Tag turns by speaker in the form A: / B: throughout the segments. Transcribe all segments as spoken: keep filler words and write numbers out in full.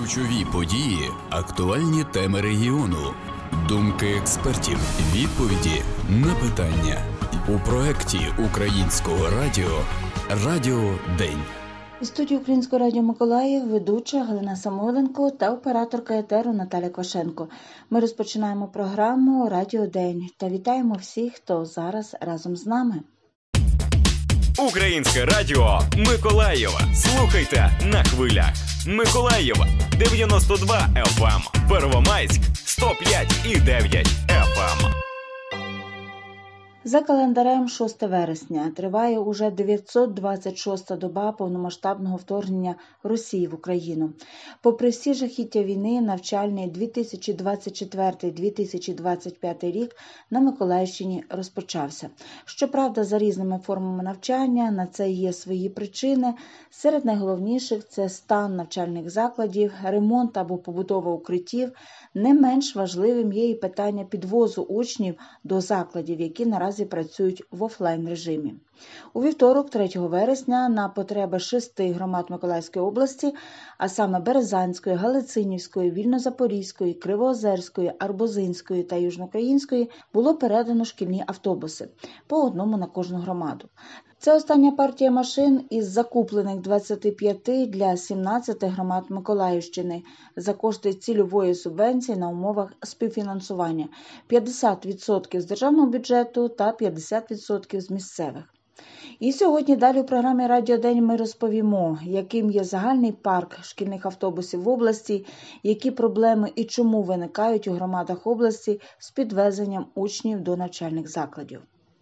A: Ключові події, актуальні теми регіону, думки експертів, відповіді на питання. У проєкті Українського радіо «Радіо День».
B: У студії Українського радіо Миколаїв ведуча Галина Самойленко та операторка етеру Наталя Квашенко. Ми розпочинаємо програму «Радіо День» та вітаємо всіх, хто зараз разом з нами.
C: Українське радіо Миколаєва. Слухайте на хвилях. Миколаєва дев'яносто два еф ем, Первомайськ сто п'ять і дев'ять еф ем.
B: За календарем шостого вересня триває уже дев'ятсот двадцять шоста доба повномасштабного вторгнення Росії в Україну. Попри всі жахіття війни, навчальний дві тисячі двадцять четвертий - дві тисячі двадцять п'ятий рік на Миколаївщині розпочався. Щоправда, за різними формами навчання на це є свої причини. Серед найголовніших – це стан навчальних закладів, ремонт або побудова укриттів. Не менш важливим є і питання підвозу учнів до закладів, які наразі працюють в офлайн-режимі. У вівторок, третього вересня, на потреби шести громад Миколаївської області, а саме Березанської, Галицинівської, Вільно-Запорізької, Кривоозерської, Арбузинської та Южноукраїнської, було передано шкільні автобуси, по одному на кожну громаду. Це остання партія машин із закуплених двадцяти п'яти для сімнадцяти громад Миколаївщини за кошти цільової субвенції на умовах співфінансування – п'ятдесят відсотків з державного бюджету та п'ятдесят відсотків з місцевих. І сьогодні далі у програмі «Радіо День» ми розповімо, яким є загальний парк шкільних автобусів в області, які проблеми і чому виникають у громадах області з підвезенням учнів до навчальних закладів.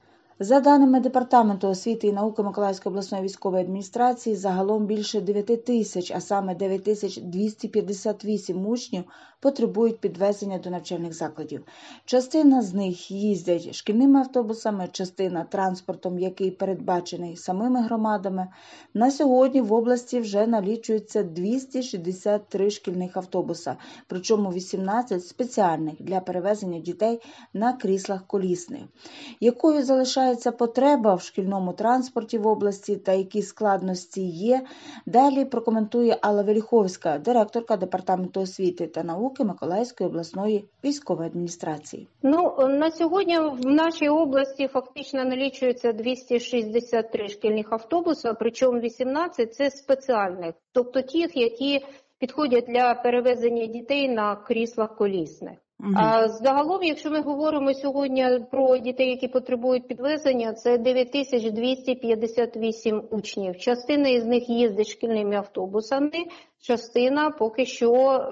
B: За даними Департаменту освіти і науки Миколаївської обласної військової адміністрації, загалом більше дев'ять тисяч, а саме дев'ять тисяч двісті п'ятдесят вісім учнів потребують підвезення до навчальних закладів. Частина з них їздять шкільними автобусами, частина транспортом, який передбачений самими громадами. На сьогодні в області вже налічується двісті шістдесят три шкільних автобуса, причому вісімнадцять спеціальних для перевезення дітей на кріслах колісних. Якою залишається потреба в шкільному транспорті в області та які складності є, далі прокоментує Алла Веліховська, директорка Департаменту освіти та науки Миколаївської обласної військової адміністрації.
D: Ну, на сьогодні в нашій області фактично налічується двісті шістдесят три шкільних автобуси, причому вісімнадцять – це спеціальних, тобто тих, які підходять для перевезення дітей на кріслах колісних. Угу. А загалом, якщо ми говоримо сьогодні про дітей, які потребують підвезення, це дев'ять тисяч двісті п'ятдесят вісім учнів. Частина із них їздить шкільними автобусами, частина поки що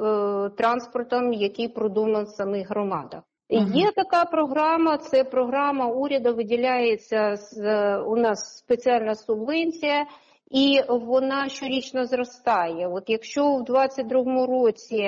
D: е, транспортом, який продуманий в самих громадах. Угу. Є така програма, це програма уряду, виділяється з, у нас спеціальна субвенція, і вона щорічно зростає. От якщо в двадцять другому році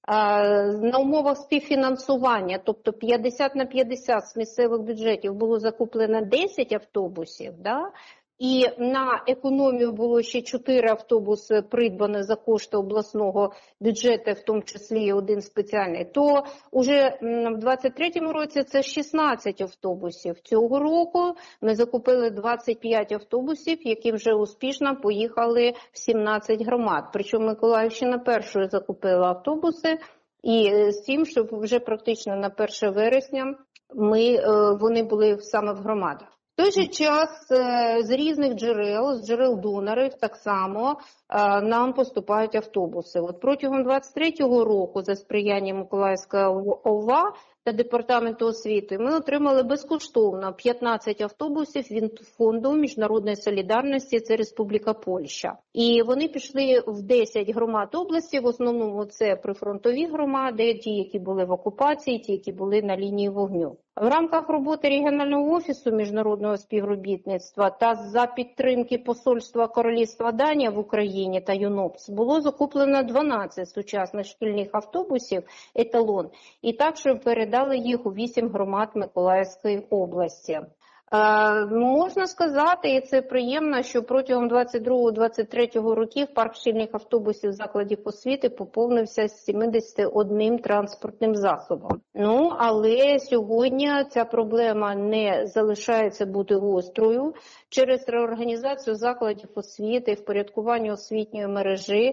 D: на умовах співфінансування, тобто п'ятдесят на п'ятдесят з місцевих бюджетів було закуплено десять автобусів, да? І на економію було ще чотири автобуси придбані за кошти обласного бюджету, в тому числі один спеціальний, то вже в двадцять третьому році це шістнадцять автобусів. Цього року ми закупили двадцять п'ять автобусів, які вже успішно поїхали в сімнадцять громад. Причому Миколаївщина першою закупила автобуси, і з тим, що вже практично на перше вересня ми, вони були саме в громадах. В той же час з різних джерел, з джерел донорів так само нам поступають автобуси. От протягом двадцять третього року за сприяння Миколаївської ОВА та Департаменту освіти ми отримали безкоштовно п'ятнадцять автобусів від Фонду міжнародної солідарності, це Республіка Польща. І вони пішли в десять громад області, в основному це прифронтові громади, ті, які були в окупації, ті, які були на лінії вогню. В рамках роботи регіонального офісу міжнародного співробітництва та за підтримки Посольства Королівства Данія в Україні та ЮНОПС було закуплено дванадцять сучасних шкільних автобусів «Еталон» і також передали їх у вісім громад Миколаївської області. Е, можна сказати, і це приємно, що протягом двадцять другого - двадцять третього років парк шкільних автобусів закладів освіти поповнився з сімдесят одним транспортним засобом. Ну, але сьогодні ця проблема не залишається бути гострою. Через реорганізацію закладів освіти, впорядкування освітньої мережі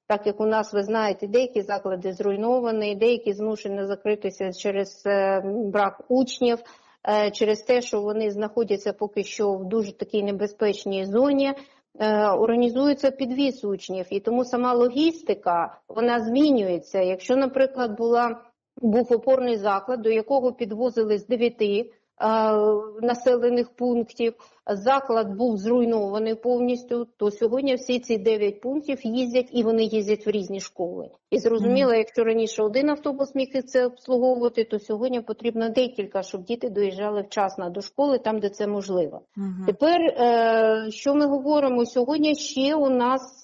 D: так як у нас, ви знаєте, деякі заклади зруйновані, деякі змушені закритися через брак учнів, через те, що вони знаходяться поки що в дуже такій небезпечній зоні, організується підвіз учнів. І тому сама логістика, вона змінюється. Якщо, наприклад, була, був опорний заклад, до якого підвозили з дев'яти населених пунктів, заклад був зруйнований повністю, то сьогодні всі ці дев'ять пунктів їздять, і вони їздять в різні школи. І зрозуміло, mm-hmm. якщо раніше один автобус міг це обслуговувати, то сьогодні потрібно декілька, щоб діти доїжджали вчасно до школи, там, де це можливо. Mm-hmm. Тепер, що ми говоримо, сьогодні ще у нас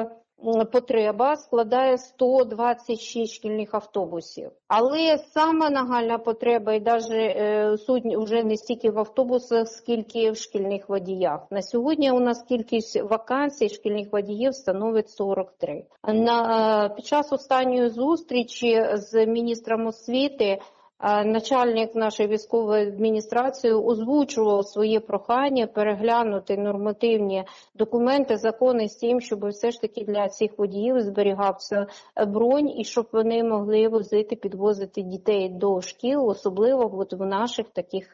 D: потреба складає сто двадцять шість шкільних автобусів. Але сама нагальна потреба, і навіть суть вже не стільки в автобусах, скільки в шкільних водіях. На сьогодні у нас кількість вакансій шкільних водіїв становить сорок три. На, під час останньої зустрічі з міністром освіти начальник нашої військової адміністрації озвучував своє прохання переглянути нормативні документи, закони з тим, щоб все ж таки для цих водіїв зберігався бронь і щоб вони могли возити, підвозити дітей до шкіл, особливо от в наших таких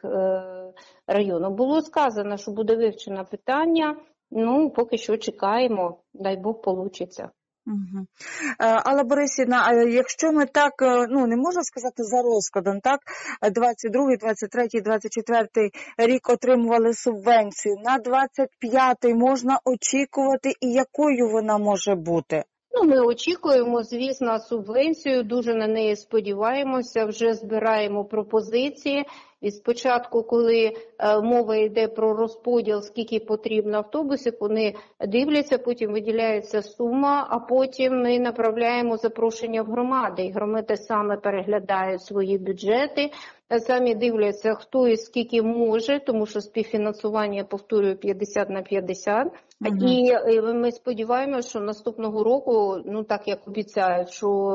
D: районах. Було сказано, що буде вивчено питання, ну поки що чекаємо, дай Бог получиться.
B: Угу. Алла Борисівна, а якщо ми так, ну не можна сказати за розкладом, так, двадцять другий, двадцять третій, двадцять четвертий рік отримували субвенцію, на двадцять п'ятий можна очікувати і якою вона може бути?
D: Ну, ми очікуємо, звісно, субвенцію, дуже на неї сподіваємося, вже збираємо пропозиції. І спочатку, коли е, мова йде про розподіл, скільки потрібно автобусів, вони дивляться, потім виділяється сума, а потім ми направляємо запрошення в громади. І громади саме переглядають свої бюджети, самі дивляться, хто і скільки може, тому що співфінансування, повторюю, п'ятдесят на п'ятдесят. Угу. І, і ми сподіваємося, що наступного року, ну так як обіцяють,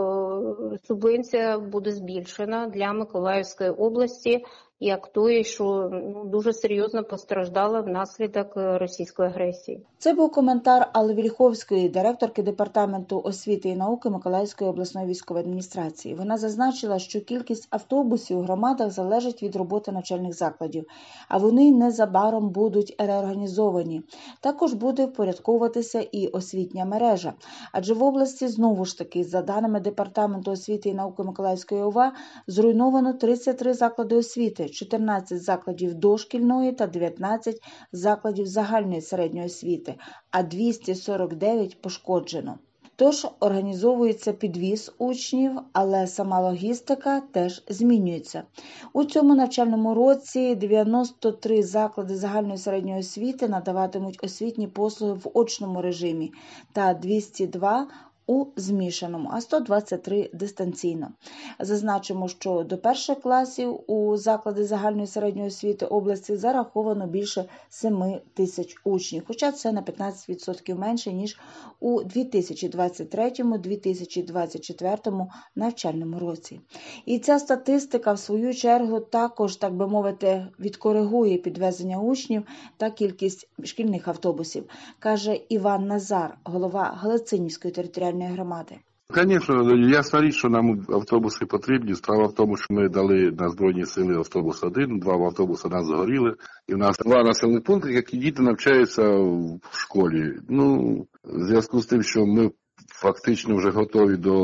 D: що субвенція буде збільшена для Миколаївської області, як тої, що ну, дуже серйозно постраждала внаслідок російської агресії.
B: Це був коментар Алли Вільховської, директорки Департаменту освіти і науки Миколаївської обласної військової адміністрації. Вона зазначила, що кількість автобусів у громадах залежить від роботи навчальних закладів, а вони незабаром будуть реорганізовані. Також буде впорядковуватися і освітня мережа. Адже в області, знову ж таки, за даними Департаменту освіти і науки Миколаївської ОВА, зруйновано тридцять три заклади освіти, чотирнадцять закладів дошкільної та дев'ятнадцять закладів загальної середньої освіти, а двісті сорок дев'ять пошкоджено. Тож організовується підвіз учнів, але сама логістика теж змінюється. У цьому навчальному році дев'яносто три заклади загальної середньої освіти надаватимуть освітні послуги в очному режимі та двісті два у змішаному, а сто двадцять три дистанційно. Зазначимо, що до перших класів у заклади загальної середньої освіти області зараховано більше семи тисяч учнів, хоча це на п'ятнадцять відсотків менше, ніж у дві тисячі двадцять третьому - дві тисячі двадцять четвертому навчальному році. І ця статистика, в свою чергу, також, так би мовити, відкоригує підвезення учнів та кількість шкільних автобусів, каже Іван Назар, голова Галицинівської територіальної громади.
E: Звісно, ясна річ, що нам автобуси потрібні. Справа в тому, що ми дали на Збройні сили автобус один, два автобуси нас згоріли. І в нас два населені пункти, які діти навчаються в школі. Ну, в зв'язку з тим, що ми фактично вже готові до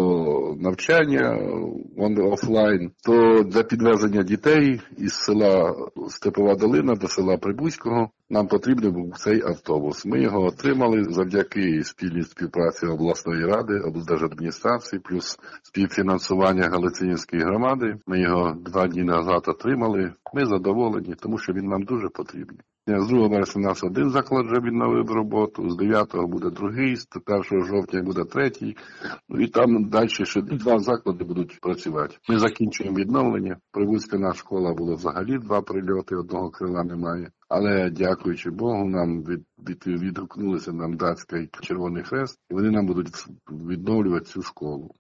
E: навчання офлайн, то для підвезення дітей із села Степова Долина до села Прибузького нам потрібен був цей автобус. Ми його отримали завдяки спільній співпраці обласної ради, облдержадміністрації, плюс співфінансування Галицинівської громади. Ми його два дні назад отримали. Ми задоволені, тому що він нам дуже потрібен. З другого вересня у нас один заклад вже відновив роботу, з дев'ятого буде другий, з першого жовтня буде третій, і там далі ще два заклади будуть працювати. Ми закінчуємо відновлення. Прибузька наша школа була взагалі два прильоти, одного крила немає. Але, дякуючи Богу, нам від, від, відгукнулися нам Датський Червоний Хрест, і вони нам будуть відновлювати цю школу.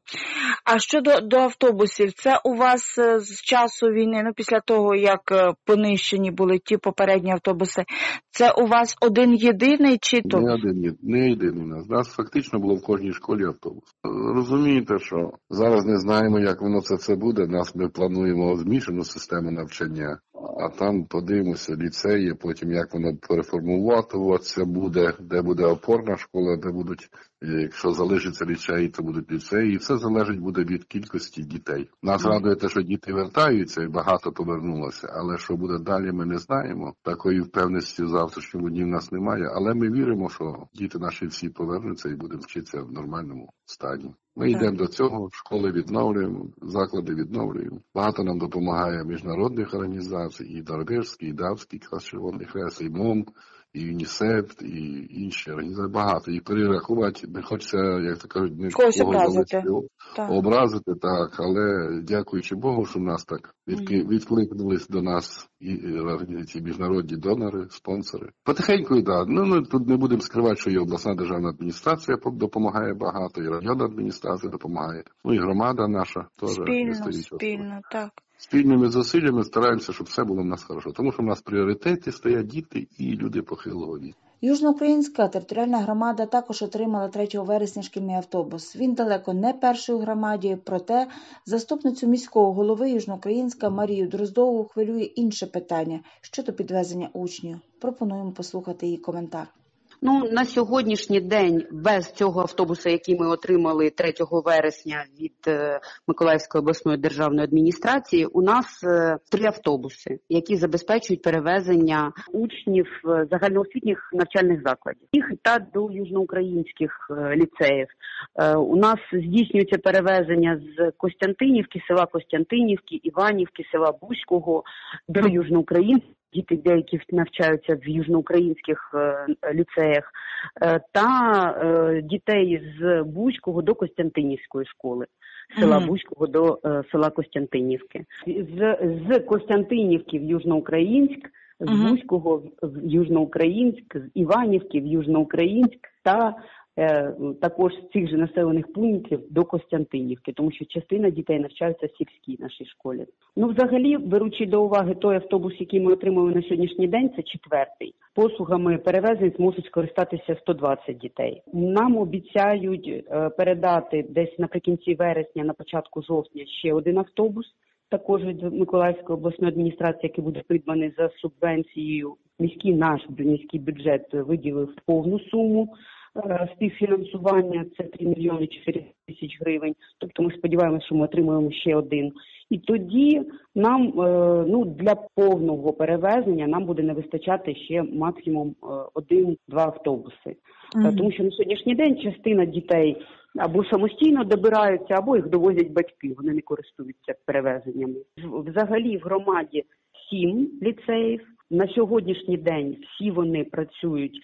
F: А щодо до автобусів, це у вас з часу війни, ну після того, як понищені були ті попередні автобуси, це у вас один єдиний чи то?
E: Не один, не єдиний у нас. У нас фактично було в кожній школі автобус. Розумієте, що зараз не знаємо, як воно це, це буде. Нас ми плануємо змішану систему навчання, а там подивимося ліцеї, потім як воно переформуватися буде, де буде опорна школа, де будуть, якщо залишиться ліцеї, то будуть ліцеї. І все залежить буде від кількості дітей. Нас радує те, що діти вертаються і багато повернулося, але що буде далі, ми не знаємо. Такої впевненості в завтрашньому дні в нас немає, але ми віримо, що діти наші всі повернуться і будемо вчитися в нормальному стані. Ми йдемо до цього, школи відновлюємо, заклади відновлюємо. Багато нам допомагає міжнародних організацій, і Норвежський, і Датський Червоний Хрест, і МОМ, і ЮНІСЕФ, і інші організації. Багато. І перерахувати, не хочеться, як то кажуть, не
F: когось образити.
E: Так. Образити, так. Але дякуючи Богу, що нас так відкликнулись до нас і ці міжнародні донори, спонсори. Потихеньку, і да. Ну, ну, тут не будемо скривати, що і обласна державна адміністрація допомагає багато, і районна адміністрація допомагає. Ну, і громада наша теж.
F: Спільно, спільно, так.
E: Спільними зусиллями стараємося, щоб все було в нас хорошо. Тому що в нас в пріоритеті стоять діти і люди похилого віку.
B: Южноукраїнська територіальна громада також отримала третього вересня шкільний автобус. Він далеко не перший у громаді, проте заступницю міського голови Южноукраїнська Марію Дроздову хвилює інше питання щодо підвезення учнів. Пропонуємо послухати її коментар.
G: Ну, на сьогоднішній день без цього автобуса, який ми отримали третього вересня від е, Миколаївської обласної державної адміністрації, у нас е, три автобуси, які забезпечують перевезення учнів е, загальноосвітніх навчальних закладів. Їх та до южноукраїнських е, ліцеїв. Е, у нас здійснюється перевезення з Костянтинівки, села Костянтинівки, Іванівки, села Бузького до южноукраїнських. Діти деякі навчаються в южноукраїнських е, ліцеях, е, та е, дітей з Бузького до Костянтинівської школи, села mm-hmm. Бузького до е, села Костянтинівки. З, з Костянтинівки в Южноукраїнськ, з mm-hmm. Бузького в Южноукраїнськ, з Іванівки в Южноукраїнськ та е, також з цих же населених пунктів до Костянтинівки, тому що частина дітей навчаються в сільській нашій школі. Ну, взагалі, беручи до уваги той автобус, який ми отримали на сьогоднішній день, це четвертий. Послугами перевезень зможуть скористатися сто двадцять дітей. Нам обіцяють е, передати десь наприкінці вересня, на початку жовтня ще один автобус, також від Миколаївської обласної адміністрації, який буде придбаний за субвенцією. Міський наш міський бюджет виділив повну суму співфінансування, це три мільйони чотири тисячі гривень. Тобто ми сподіваємося, що ми отримаємо ще один. І тоді нам ну, для повного перевезення нам буде не вистачати ще максимум один-два автобуси. Mm-hmm. Тому що на сьогоднішній день частина дітей або самостійно добираються, або їх довозять батьки, вони не користуються перевезеннями. Взагалі в громаді сім ліцеїв. На сьогоднішній день всі вони працюють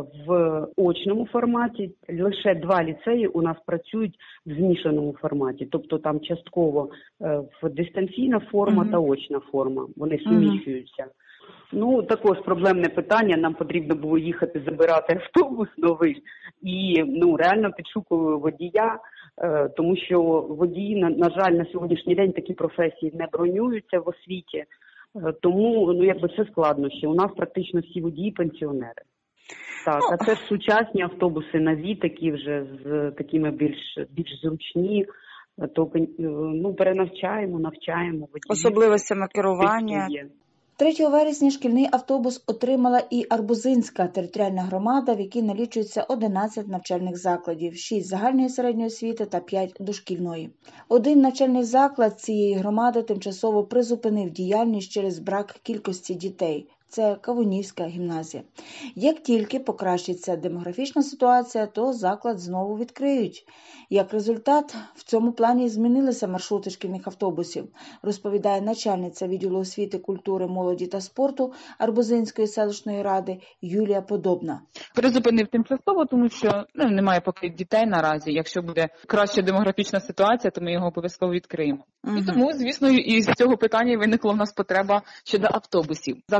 G: в очному форматі, лише два ліцеї у нас працюють в змішаному форматі, тобто там частково в дистанційна форма mm-hmm. та очна форма, вони суміщуються. Mm-hmm. Ну, також проблемне питання, нам потрібно було їхати забирати автобус новий і, ну, реально підшукували водія, тому що водії, на, на жаль, на сьогоднішній день такі професії не бронюються в освіті, тому, ну, якби це складнощі. У нас практично всі водії пенсіонери. Так, а це ж сучасні автобуси, нові, такі вже з такими більш більш зручні, то ну, перенавчаємо, навчаємо водіїв.
F: Особливостями керування.
B: третього вересня шкільний автобус отримала і Арбузинська територіальна громада, в якій налічується одинадцять навчальних закладів, шість загальної середньої освіти та п'ять дошкільної. Один навчальний заклад цієї громади тимчасово призупинив діяльність через брак кількості дітей. Це Кавунівська гімназія. Як тільки покращиться демографічна ситуація, то заклад знову відкриють. Як результат, в цьому плані змінилися маршрути шкільних автобусів, розповідає начальниця відділу освіти, культури, молоді та спорту Арбузинської селищної ради Юлія Подобна.
H: Призупинив тимчасово, тому що ну, немає поки дітей наразі. Якщо буде краща демографічна ситуація, то ми його обов'язково відкриємо. Угу. І тому, звісно, і з цього питання виникла в нас потреба щодо автобусів. Заклади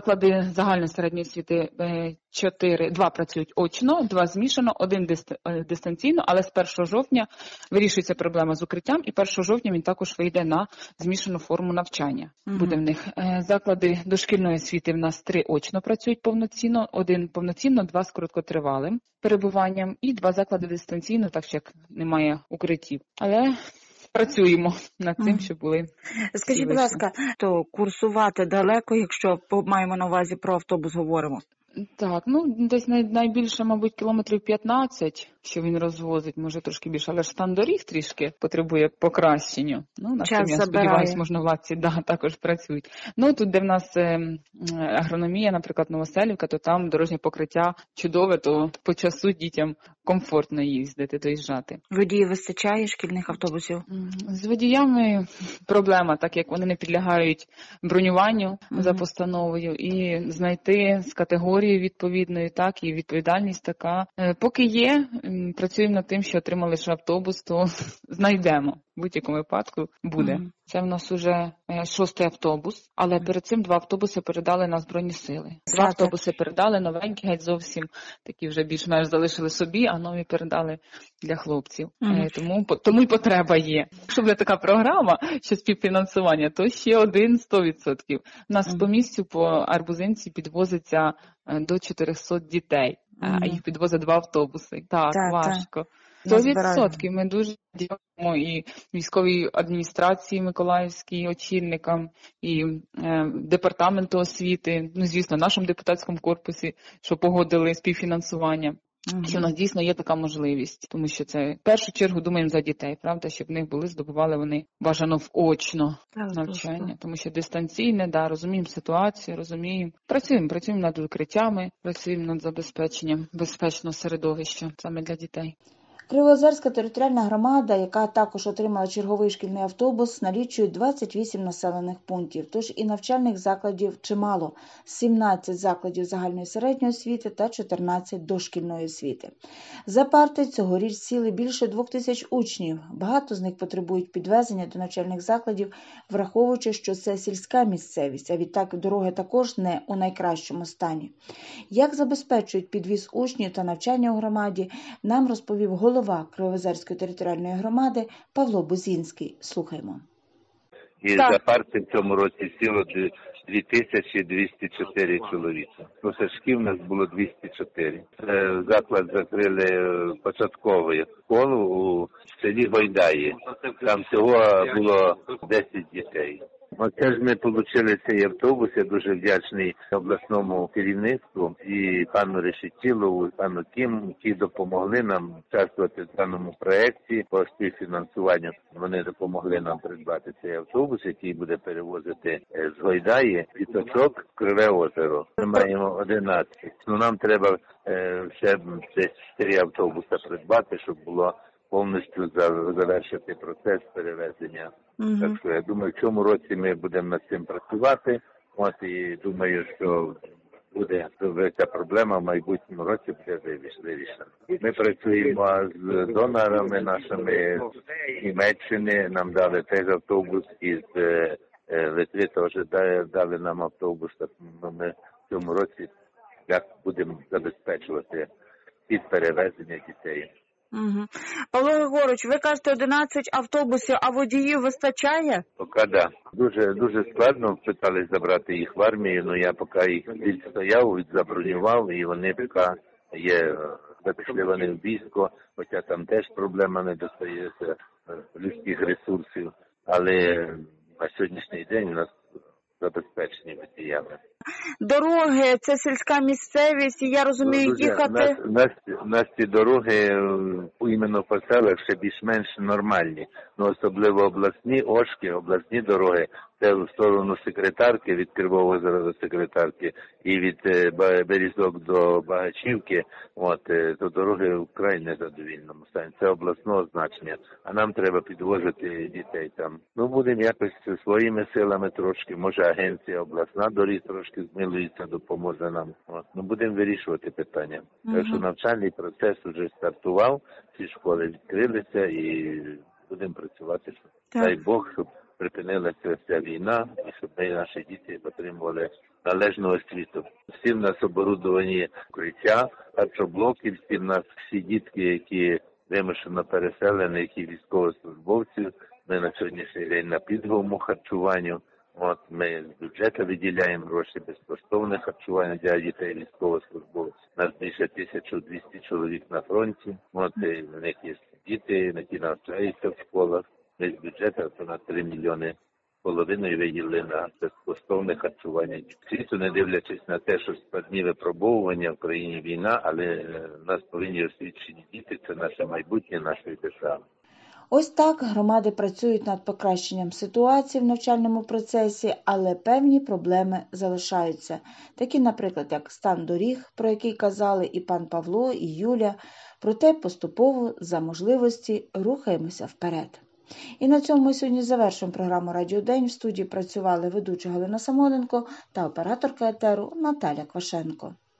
H: загальної середньої освіти чотири, два працюють очно, два змішано, один дистанційно, але з першого жовтня вирішується проблема з укриттям, і першого жовтня він також вийде на змішану форму навчання. Угу. Буде в них. Заклади дошкільної освіти в нас три очно працюють повноцінно, один повноцінно, два з короткотривалим перебуванням і два заклади дистанційно, так що як немає укриттів. Але працюємо над тим, щоб були.
F: Скажіть, будь ласка, то курсувати далеко, якщо маємо на увазі про автобус говоримо?
H: Так, ну десь най, найбільше, мабуть, кілометрів п'ятнадцять, що він розвозить, може трошки більше, але ж стан доріг трішки потребує покращення. Ну, над цим, я сподіваюся, можновладці да, також працюють. Ну, тут, де в нас е, агрономія, наприклад, Новоселівка, то там дорожнє покриття чудове, то по часу дітям комфортно їздити, доїжджати.
F: Водіїв вистачає шкільних автобусів?
H: З водіями проблема, так як вони не підлягають бронюванню mm-hmm. за постановою, і знайти з категорії відповідної, так, і відповідальність така. Поки є, працюємо над тим, що отримали ще автобус, то знайдемо. В будь-якому випадку буде. Mm-hmm. Це в нас уже шостий автобус, але перед цим два автобуси передали на Збройні Сили. Два автобуси передали, новенькі, геть зовсім такі вже більш-менш залишили собі, а нові передали для хлопців. Mm-hmm. Тому, тому й потреба є. Якщо буде така програма, що співфінансування, то ще один сто відсотків. У нас mm-hmm. по місцю, по Арбузинці підвозиться до чотириста дітей, mm-hmm. а їх підвозять два автобуси. Так, так важко. Сто відсотків ми дуже дякуємо і військовій адміністрації Миколаївській, очільникам, і е, департаменту освіти, ну, звісно, нашому депутатському корпусі, що погодили співфінансування. Угу. Що в нас дійсно є така можливість, тому що це в першу чергу думаємо за дітей, правда, щоб в них були, здобували вони бажано очно навчання, тому що дистанційне, да, розуміємо ситуацію, розуміємо, працюємо, працюємо над укриттями, працюємо над забезпеченням безпечного середовища саме для дітей.
B: Кривоозерська територіальна громада, яка також отримала черговий шкільний автобус, налічує двадцять вісім населених пунктів, тож і навчальних закладів чимало – сімнадцять закладів загальної середньої освіти та чотирнадцять дошкільної освіти. За парти цьогоріч сіли більше двох тисяч учнів, багато з них потребують підвезення до навчальних закладів, враховуючи, що це сільська місцевість, а відтак дороги також не у найкращому стані. Як забезпечують підвіз учнів та навчання у громаді, нам розповів голова Голова Кривоозерської територіальної громади Павло Бузінський. Слухаємо.
I: І так. За парти в цьому році сіло дві тисячі двісті чотири чоловіка. Шкіл у нас було двісті чотири. Заклад закрили початкову школу у селі Гойдаї. Там всього було десять дітей. Оце ж ми отримали цей автобус, я дуже вдячний обласному керівництву і пану Решетілову, і пану Кім, які допомогли нам участвувати в даному проєкті по співфінансуванню. Вони допомогли нам придбати цей автобус, який буде перевозити з Гойдаї діточок в Криве озеро. Ми маємо одинадцять. Ну, нам треба е, ще десь чотири автобуси придбати, щоб було повністю завершити процес перевезення. Mm-hmm. Так що я думаю, в цьому році ми будемо над цим працювати. От і думаю, що буде ця проблема в майбутньому році буде вирішена. Ми працюємо з донорами нашими з Німеччини. Нам дали теж автобус, із Литви теж дали нам автобус. Так ми в цьому році як будемо забезпечувати під перевезення дітей.
F: Угу. Павло Григорович, ви кажете одинадцять автобусів, а водіїв вистачає?
I: Поки да. Дуже дуже складно питались забрати їх в армію, але я поки їх відстояв, відзабронював, і вони поки є, пішли вони в військо, хоча там теж проблема не достається людських ресурсів, але на сьогоднішній день у нас забезпечені водіями.
F: Дороги, це сільська місцевість, і я розумію,
I: Дуже,
F: їхати...
I: У нас, нас, нас ці дороги, іменно по селах, ще більш-менш нормальні. Ну, особливо обласні ошки, обласні дороги, це в сторону Секретарки, від Кривого озера до Секретарки, і від Берізок до Багачівки, от, то дороги вкрай незадовільному стані. Це обласного значення, а нам треба підвозити дітей там. Ну, будемо якось своїми силами трошки, може агенція обласна доріг трошки змилується, допоможе нам. От. Ну, будемо вирішувати питання. Uh-huh. Так що навчальний процес вже стартував, всі школи відкрилися і будемо працювати. Так. Дай Бог, щоб припинилася ця війна, і щоб ми, наші діти отримували належну освіту. Всі в нас оборудовані укриття, харчоблоки, всі в нас всі дітки, які вимушено переселені, які військовослужбовці, ми на сьогоднішній день на пільговому харчуванню. От ми з бюджету виділяємо гроші безкоштовне харчування для дітей військовослужбовців. У нас більше тисяча двісті чоловік на фронті. От і в них є діти, які навчаються в школах. Ми з бюджету понад три мільйони половиною виділили на безкоштовне харчування. Світу, не дивлячись на те, що складні випробовування в країні війна, але в нас повинні освічені діти, це наше майбутнє нашої держави.
B: Ось так громади працюють над покращенням ситуації в навчальному процесі, але певні проблеми залишаються. Такі, наприклад, як стан доріг, про який казали і пан Павло, і Юля. Проте поступово, за можливості, рухаємося вперед. І на цьому ми сьогодні завершуємо програму «Радіодень». В студії працювали ведуча Галина Самоленко та операторка етеру Наталя Квашенко.